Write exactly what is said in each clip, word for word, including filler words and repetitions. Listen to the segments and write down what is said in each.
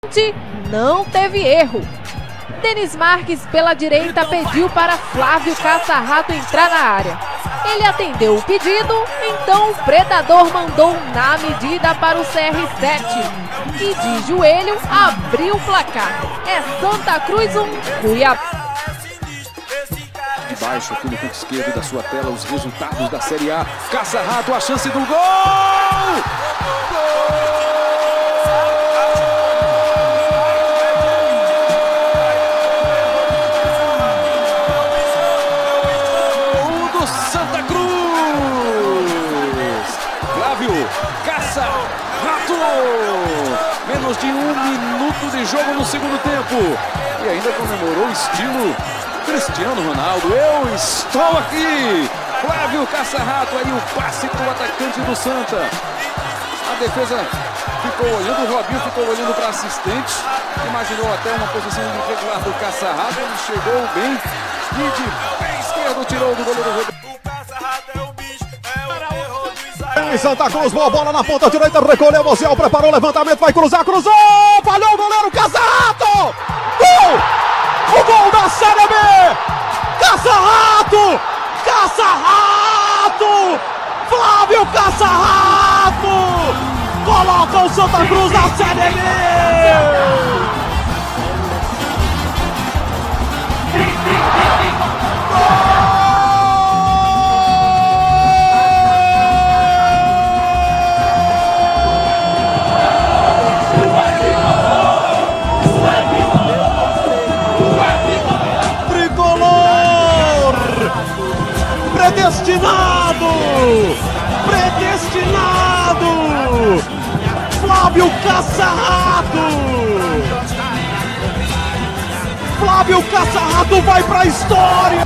atacante não teve erro. Denis Marques, pela direita, pediu para Flávio Caça-Rato entrar na área. Ele atendeu o pedido, então o Predador mandou na medida para o C R sete. E de joelho abriu o placar. É Santa Cruz um, Cuiabá. De baixo, aqui no canto esquerdo da sua tela, os resultados da Série A. Caça-Rato, a chance do gol! Gol! Santa Cruz! Flávio Caça-Rato! Menos de um minuto de jogo no segundo tempo. E ainda comemorou estilo Cristiano Ronaldo. Eu estou aqui! Flávio Caça-Rato, aí o passe para o atacante do Santa. A defesa ficou olhando, o Robinho ficou olhando para assistente. Imaginou até uma posição irregular do Caça-Rato. Ele chegou bem e de pé esquerdo tirou do goleiro Rodrigo. Em Santa Cruz, boa bola na ponta direita, recolheu o Mosiel, preparou o levantamento, vai cruzar, cruzou, falhou o goleiro, Caça-Rato! Gol! O gol da Série B! Caça-Rato! Caça-Rato! Flávio Caça-Rato! Coloca o Santa Cruz na Série B! Predestinado! Predestinado! Flávio Caça-Rato! Flávio Caça-Rato vai pra história!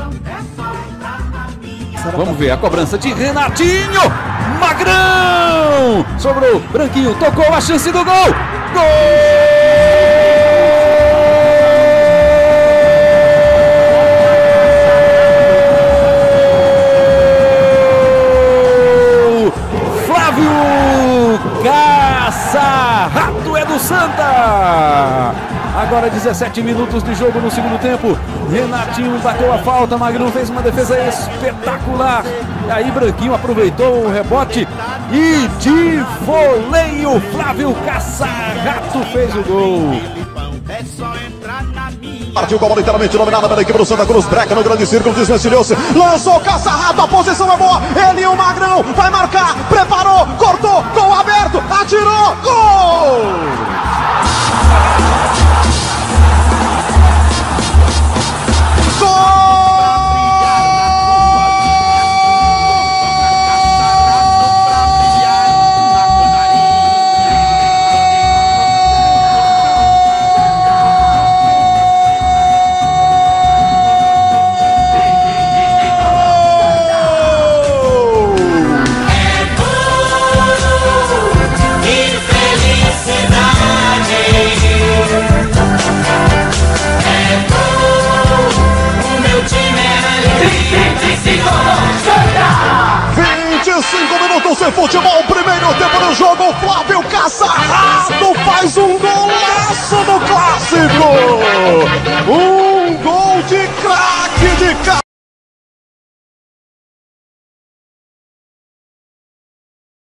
Vamos ver a cobrança de Renatinho! Magrão! Sobrou, Branquinho, tocou a chance do gol! Gol! Caça-Rato é do Santa! Agora dezessete minutos de jogo no segundo tempo. Renatinho bateu a falta, Magrão fez uma defesa espetacular. E aí Branquinho aproveitou o rebote e de voleio Flávio Caça-Rato fez o gol. Partiu com a bola inteiramente dominada pela equipe do Santa Cruz. Breca no grande círculo, desvencilhou-se. Lançou Caça-Rato, a posição é boa. Ele e o Magrão vai marcar. Preparou, cortou, gol aberto, atirou, gol! cinco minutos de futebol, primeiro tempo do jogo, Flávio Caça-Rato faz um golaço do clássico! Um